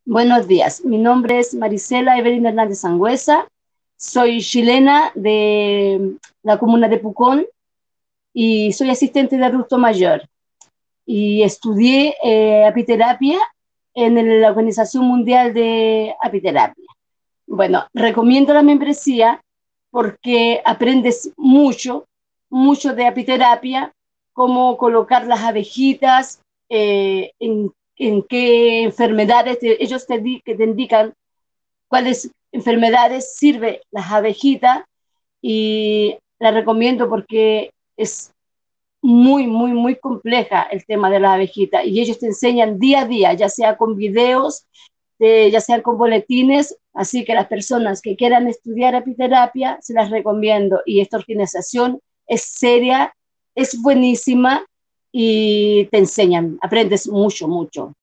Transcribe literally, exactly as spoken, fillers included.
Buenos días, mi nombre es Marisela Evelyn Hernández Sangüesa, soy chilena de la comuna de Pucón y soy asistente de adulto mayor y estudié eh, apiterapia en la Organización Mundial de Apiterapia. Bueno, recomiendo la membresía porque aprendes mucho, mucho de apiterapia, cómo colocar las abejitas, eh, en, en, qué enfermedades te, ellos te, que te indican cuáles enfermedades sirve las abejitas y la recomiendo porque es muy, muy, muy compleja el tema de las abejitas y ellos te enseñan día a día, ya sea con videos, eh, ya sean con boletines, así que las personas que quieran estudiar apiterapia se las recomiendo y esta organización es seria, es buenísima y te enseñan, aprendes mucho, mucho.